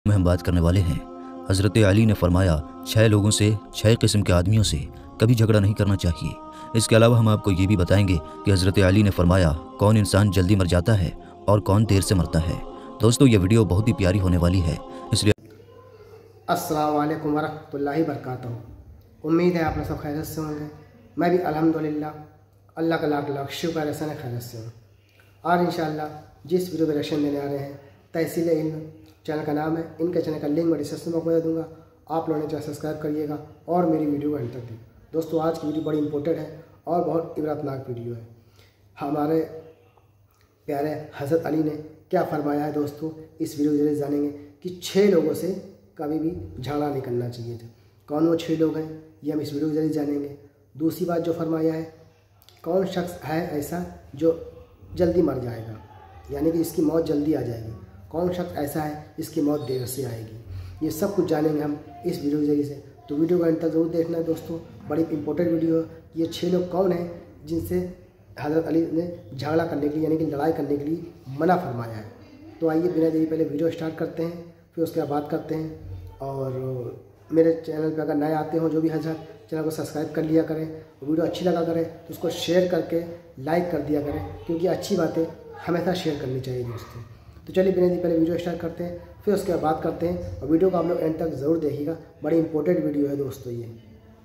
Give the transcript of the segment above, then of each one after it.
में हम बात करने वाले हैं। हज़रत अली ने फरमाया 6 लोगों से 6 किस्म के आदमियों से कभी झगड़ा नहीं करना चाहिए। इसके अलावा हम आपको ये भी बताएंगे कि हज़रत अली ने फरमाया कौन इंसान जल्दी मर जाता है और कौन देर से मरता है। दोस्तों ये वीडियो बहुत ही प्यारी होने वाली है, इसलिए अस्सलाम वालेकुम वरहमतुल्लाहि वबरकातुहू। उम्मीद है आप लोग सब खैरियत से होंगे। मैं भी अल्हम्दुलिल्लाह अल्लाह का लाख लाख शुक्र है सन खैरियत से हूँ। और इंशाअल्लाह जिस वीडियो में रिएक्शन देने आ रहे हैं तहसील इल्म चैनल का नाम है। इनके चैनल का लिंक मैं डिस्क्रिप्शन बॉक्स में दे दूँगा। आप लोगों ने चैनल सब्सक्राइब करिएगा और मेरी वीडियो को एंड तक देखिए। दोस्तों आज की वीडियो बड़ी इंपॉर्टेंट है और बहुत इबरतनाक वीडियो है। हमारे प्यारे हज़रत अली ने क्या फरमाया है दोस्तों, इस वीडियो के जरिए जानेंगे कि 6 लोगों से कभी भी झगड़ा नहीं करना चाहिए था। कौन वो 6 लोग हैं ये हम इस वीडियो के जरिए जानेंगे। दूसरी बात जो फरमाया है, कौन शख्स है ऐसा जो जल्दी मर जाएगा, यानी कि इसकी मौत जल्दी आ जाएगी। कौन शख्स ऐसा है जिसकी मौत देर से आएगी। ये सब कुछ जानेंगे हम इस वीडियो के जरिए से। तो वीडियो को अंत तक जरूर देखना है दोस्तों, बड़ी इंपॉर्टेंट वीडियो है। ये 6 लोग कौन हैं जिनसे हज़रत अली ने झगड़ा करने के लिए यानी कि लड़ाई करने के लिए मना फरमाया है। तो आइए बिना देरी पहले वीडियो स्टार्ट करते हैं, फिर उसके बाद बात करते हैं। और मेरे चैनल पर अगर नए आते हो जो भी हज़रत, चैनल को सब्सक्राइब कर लिया करें। वीडियो अच्छी लगा करें तो उसको शेयर करके लाइक कर दिया करें, क्योंकि अच्छी बातें हमेशा शेयर करनी चाहिए दोस्तों। तो चलिए बिना देरी पहले वीडियो स्टार्ट करते हैं, फिर उसके बाद बात करते हैं। और वीडियो को आप लोग एंड तक ज़रूर देखिएगा, बड़ी इंपॉर्टेंट वीडियो है दोस्तों ये।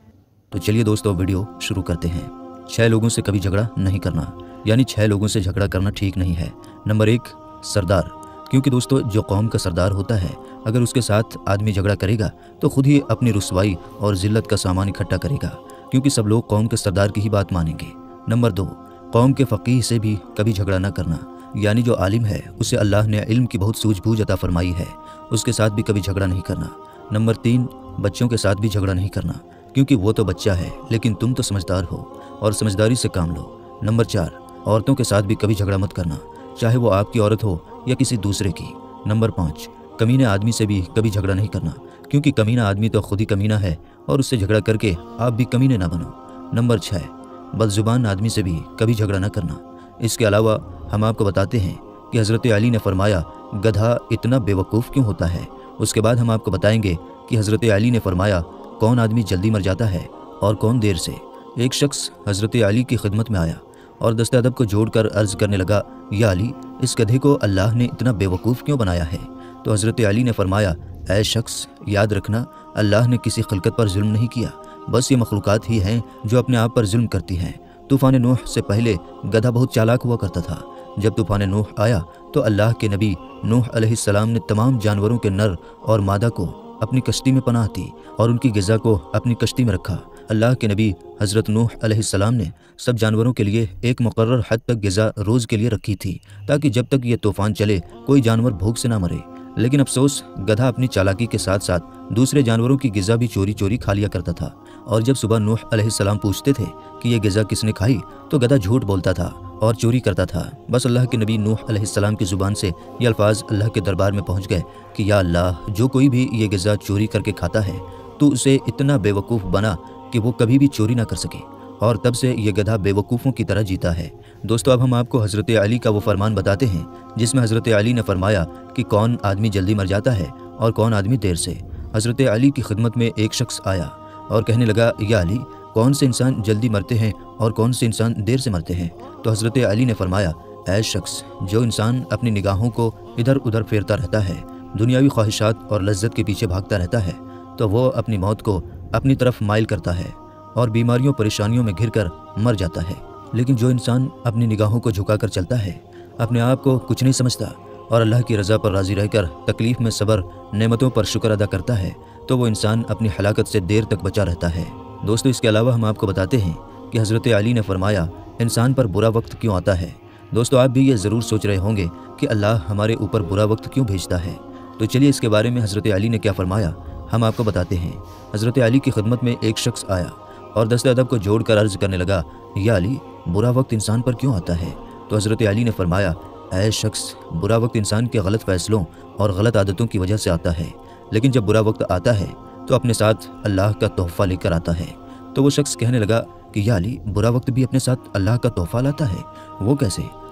तो चलिए दोस्तों वीडियो शुरू करते हैं। 6 लोगों से कभी झगड़ा नहीं करना, यानी 6 लोगों से झगड़ा करना ठीक नहीं है। नंबर 1 सरदार, क्योंकि दोस्तों जो कौम का सरदार होता है अगर उसके साथ आदमी झगड़ा करेगा तो खुद ही अपनी रुसवाई और जिल्लत का सामान इकट्ठा करेगा, क्योंकि सब लोग कौम के सरदार की ही बात मानेंगे। नंबर 2 कौम के फ़कीह से भी कभी झगड़ा ना करना, यानी जो आलिम है उसे अल्लाह ने इल्म की बहुत सूझबूझ अता फरमाई है, उसके साथ भी कभी झगड़ा नहीं करना। नंबर 3 बच्चों के साथ भी झगड़ा नहीं करना, क्योंकि वो तो बच्चा है लेकिन तुम तो समझदार हो और समझदारी से काम लो। नंबर 4 औरतों के साथ भी कभी झगड़ा मत करना, चाहे वो आपकी औरत हो या किसी दूसरे की। नंबर 5 कमीने आदमी से भी कभी झगड़ा नहीं करना, क्योंकि कमीना आदमी तो खुद ही कमीना है और उससे झगड़ा करके आप भी कमीने ना बनो। नंबर 6 बदजुबान आदमी से भी कभी झगड़ा ना करना। इसके अलावा हम आपको बताते हैं कि हज़रत अली ने फरमाया गधा इतना बेवकूफ़ क्यों होता है। उसके बाद हम आपको बताएंगे कि हज़रत अली ने फरमाया कौन आदमी जल्दी मर जाता है और कौन देर से। एक शख्स हज़रत अली की खिदमत में आया और दस्ते अदब को जोड़कर अर्ज़ करने लगा, या अली इस गधे को अल्लाह ने इतना बेवकूफ़ क्यों बनाया है। तो हज़रत अली ने फरमाया, ऐ शख्स याद रखना अल्लाह ने किसी खिलकत पर जुल्म नहीं किया, बस ये मखलूक़ात ही हैं जो अपने आप पर जुल्म करती हैं। तूफ़ान नूह से पहले गधा बहुत चालाक हुआ करता था। जब तूफ़ान नूह आया तो अल्लाह के नबी नूह अलैहिस्सलाम ने तमाम जानवरों के नर और मादा को अपनी कश्ती में पनाह दी और उनकी ग़िज़ा को अपनी कश्ती में रखा। अल्लाह के नबी हज़रत नूह अलैहिस्सलाम ने सब जानवरों के लिए एक मुकर्रर हद तक ग़िज़ा रोज़ के लिए रखी थी, ताकि जब तक ये तूफ़ान चले कोई जानवर भूख से ना मरे। लेकिन अफसोस गधा अपनी चालाकी के साथ साथ दूसरे जानवरों की ग़िज़ा भी चोरी चोरी खा लिया करता था। और जब सुबह नूह अलैहिस्सलाम पूछते थे कि ये ग़िज़ा किसने खाई तो गधा झूठ बोलता था और चोरी करता था। बस अल्लाह के नबी नूह अलैहिस्सलाम की ज़ुबान से ये अल्फाज अल्लाह के दरबार में पहुँच गए कि या अल्लाह जो कोई भी ये ग़िज़ा चोरी करके खाता है तो उसे इतना बेवकूफ़ बना कि वो कभी भी चोरी ना कर सके। और तब से ये गधा बेवकूफ़ों की तरह जीता है। दोस्तों अब हम आपको हज़रत अली का वो फरमान बताते हैं जिसमें हज़रत अली ने फरमाया कि कौन आदमी जल्दी मर जाता है और कौन आदमी देर से। हज़रत अली की खिदमत में एक शख्स आया और कहने लगा, या अली कौन से इंसान जल्दी मरते हैं और कौन से इंसान देर से मरते हैं। तो हज़रत अली ने फरमाया, ऐ शख्स जो इंसान अपनी निगाहों को इधर उधर फेरता रहता है, दुनियावी ख्वाहिशात और लज्जत के पीछे भागता रहता है, तो वो अपनी मौत को अपनी तरफ माइल करता है और बीमारियों परेशानियों में घिरकर मर जाता है। लेकिन जो इंसान अपनी निगाहों को झुकाकर चलता है, अपने आप को कुछ नहीं समझता और अल्लाह की रज़ा पर राज़ी रहकर तकलीफ़ में सब्र, नेमतों पर शुक्र अदा करता है, तो वो इंसान अपनी हलाकत से देर तक बचा रहता है। दोस्तों इसके अलावा हम आपको बताते हैं कि हज़रत अली ने फरमाया इंसान पर बुरा वक्त क्यों आता है। दोस्तों आप भी ये ज़रूर सोच रहे होंगे कि अल्लाह हमारे ऊपर बुरा वक्त क्यों भेजता है। तो चलिए इसके बारे में हज़रत अली ने क्या फरमाया हम आपको बताते हैं। हज़रत अली की खिदमत में एक शख्स आया और दस्ते अदब को जोड़कर अर्ज़ करने लगा, या अली बुरा वक्त इंसान पर क्यों आता है। तो हज़रत अली ने फरमाया, ऐ शख्स बुरा वक्त इंसान के गलत फ़ैसलों और गलत आदतों की वजह से आता है, लेकिन जब बुरा वक्त आता है तो अपने साथ अल्लाह का तोहफ़ा लेकर आता है। तो वो शख्स कहने लगा कि या अली बुरा वक्त भी अपने साथ अल्लाह का तोहफ़ा लाता है, वो कैसे।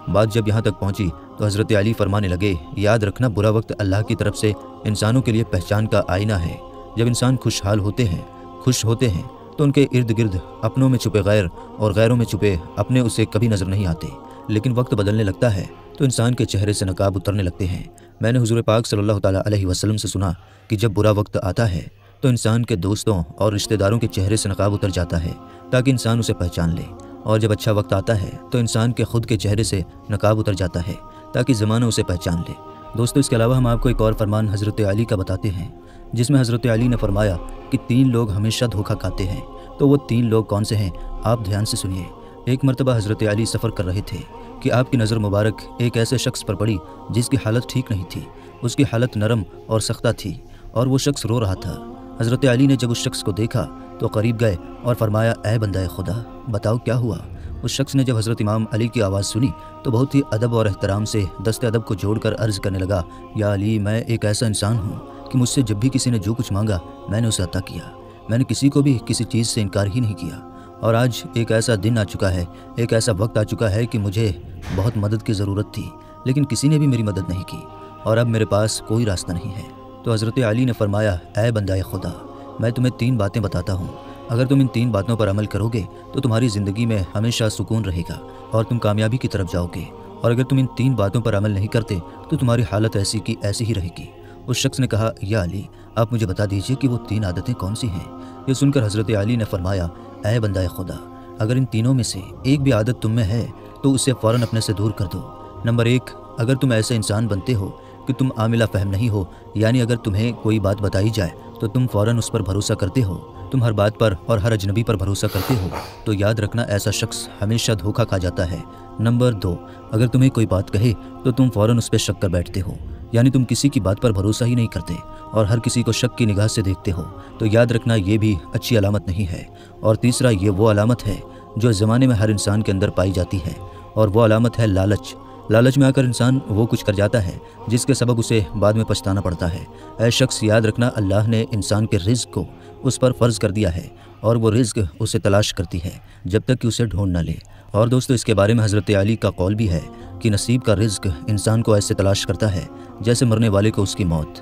बात जब यहाँ तक पहुँची तो हज़रत अली फरमाने लगे, याद रखना बुरा वक्त अल्लाह की तरफ से इंसानों के लिए पहचान का आईना है। जब इंसान खुशहाल होते हैं, खुश होते हैं, तो उनके इर्द गिर्द अपनों में छुपे गैर और गैरों में छुपे अपने उसे कभी नज़र नहीं आते। लेकिन वक्त बदलने लगता है तो इंसान के चेहरे से नकाब उतरने लगते हैं। मैंने हुज़ूर पाक सल्लल्लाहु ताला अलैहि वसल्लम से सुना कि जब बुरा वक्त आता है तो इंसान के दोस्तों और रिश्तेदारों के चेहरे से नकाब उतर जाता है ताकि इंसान उसे पहचान ले, और जब अच्छा वक्त आता है तो इंसान के खुद के चेहरे से नकाब उतर जाता है ताकि ज़माना उसे पहचान ले। दोस्तों, इसके अलावा हम आपको एक और फरमान हज़रत अली का बताते हैं, जिसमें हज़रत अली ने फरमाया कि 3 लोग हमेशा धोखा खाते हैं। तो वो 3 लोग कौन से हैं, आप ध्यान से सुनिए। एक मरतबा हज़रत अली सफ़र कर रहे थे कि आपकी नज़र मुबारक एक ऐसे शख्स पर पड़ी जिसकी हालत ठीक नहीं थी। उसकी हालत नरम और सख्ता थी और वो शख्स रो रहा था। हज़रत अली ने जब उस शख्स को देखा तो करीब गए और फरमाया, ऐ बंदा खुदा, बताओ क्या हुआ। उस शख्स ने जब हज़रत इमाम अली की आवाज़ सुनी तो बहुत ही अदब और एहतराम से दस्ते अदब को जोड़कर अर्ज़ करने लगा, या अली, मैं एक ऐसा इंसान हूँ कि मुझसे जब भी किसी ने जो कुछ मांगा मैंने उसे अता किया। मैंने किसी को भी किसी चीज़ से इनकार ही नहीं किया। और आज एक ऐसा दिन आ चुका है, एक ऐसा वक्त आ चुका है कि मुझे बहुत मदद की ज़रूरत थी, लेकिन किसी ने भी मेरी मदद नहीं की और अब मेरे पास कोई रास्ता नहीं है। तो हज़रत अली ने फरमाया, ऐ बंदा खुदा, मैं तुम्हें 3 बातें बताता हूँ। अगर तुम इन 3 बातों पर अमल करोगे तो तुम्हारी ज़िंदगी में हमेशा सुकून रहेगा और तुम कामयाबी की तरफ जाओगे, और अगर तुम इन 3 बातों पर अमल नहीं करते तो तुम्हारी हालत ऐसी की ऐसी ही रहेगी। उस शख्स ने कहा, या अली, आप मुझे बता दीजिए कि वो 3 आदतें कौन सी हैं। ये सुनकर हज़रत अली ने फरमाया, ऐ बंदा खुदा, अगर इन तीनों में से एक भी आदत तुम में है तो उसे फ़ौरन अपने से दूर कर दो। नंबर 1, अगर तुम ऐसे इंसान बनते हो कि तुम आमिला फ़हम नहीं हो, यानी अगर तुम्हें कोई बात बताई जाए तो तुम फ़ौरन उस पर भरोसा करते हो, तुम हर बात पर और हर अजनबी पर भरोसा करते हो, तो याद रखना ऐसा शख्स हमेशा धोखा खा जाता है। नंबर 2, अगर तुम्हें कोई बात कहे तो तुम फ़ौरन उस पर शक कर बैठते हो, यानी तुम किसी की बात पर भरोसा ही नहीं करते और हर किसी को शक की निगाह से देखते हो, तो याद रखना ये भी अच्छी अलामत नहीं है। और तीसरा, ये वो अलामत है जो इस ज़माने में हर इंसान के अंदर पाई जाती है, और वो अलामत है लालच। लालच में आकर इंसान वो कुछ कर जाता है जिसके सबब उसे बाद में पछताना पड़ता है। ऐ शख्स, याद रखना अल्लाह ने इंसान के रिज़्क़ को उस पर फ़र्ज़ कर दिया है और वो रिज़्क़ उसे तलाश करती है जब तक कि उसे ढूंढ न ले। और दोस्तों, इसके बारे में हज़रत अली का कौल भी है कि नसीब का रिज़्क़ इंसान को ऐसे तलाश करता है जैसे मरने वाले को उसकी मौत।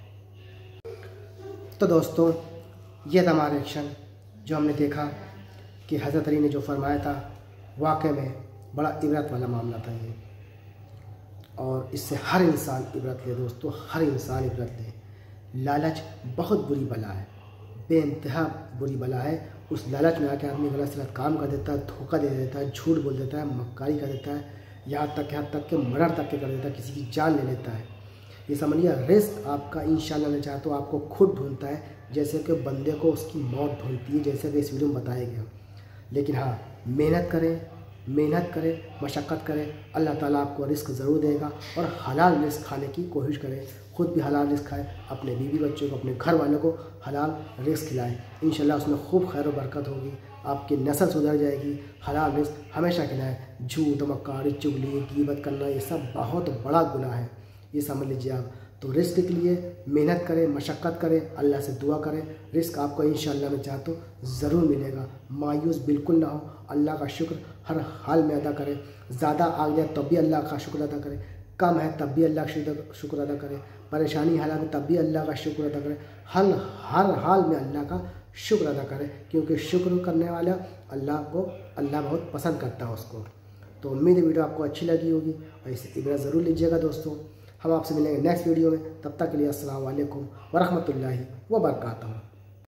तो दोस्तों, ये था हमारा एक्शन जो हमने देखा कि हज़रत अली ने जो फरमाया था, वाक़ई में बड़ा इबरत वाला मामला था ये, और इससे हर इंसान इबरत ले दोस्तों, हर इंसान इबरत ले। लालच बहुत बुरी बला है, बेइंतहा बुरी बला है। उस लालच में आके आदमी गलत सलत काम कर देता है, धोखा दे देता है, झूठ बोल देता है, मक्कारी कर देता है, यहाँ तक के मर्डर तक के कर देता है, किसी की जान ले लेता है। ये समझिए, रिस्क आपका इंशाल्लाह मैं चाहता हूँ आपको खुद ढूंढता है, जैसे कि बंदे को उसकी मौत ढूंढती है, जैसे कि इस वीडियो में बताया गया। लेकिन हाँ, मेहनत करें, मशक्क़त करें, अल्लाह ताला आपको रिस्क ज़रूर देगा। और हलाल रिस्क खाने की कोशिश करें, खुद भी हलाल रिस्क खाएं, अपने बीवी बच्चों को, अपने घर वालों को हलाल रिस्क खिलाएं। इंशाल्लाह उसमें खूब खैर और बरकत होगी, आपकी नस्ल सुधर जाएगी। हलाल रिस्क हमेशा खिलाएं। झूठ, मक्कारी, चुगली, गीबत करना, ये सब बहुत बड़ा गुनाह है, ये समझ लीजिए आप। तो रिस्क के लिए मेहनत करें, मशक्क़त करें, अल्लाह से दुआ करें, रिस्क आपको इंशाल्लाह मैं चाहता हूँ ज़रूर मिलेगा। मायूस बिल्कुल ना हो, अल्लाह का शुक्र हर हाल में अदा करें। ज़्यादा आ गया तब भी अल्लाह का शुक्र अदा करें, कम है तब भी अल्लाह का शुक्र अदा करें, परेशानी हालात में तब भी अल्लाह का शुक्र अदा करें, हर हाल में अल्लाह का शुक्र अदा करें, क्योंकि शुक्र करने वाला अल्लाह बहुत पसंद करता है उसको। तो उम्मीद है वीडियो आपको अच्छी लगी होगी और इसे इबरत ज़रूर लीजिएगा दोस्तों। हम आपसे मिलेंगे नेक्स्ट वीडियो में, तब तक के लिए अस्सलाम वालेकुम व रहमतुल्लाहि व बरकातहू।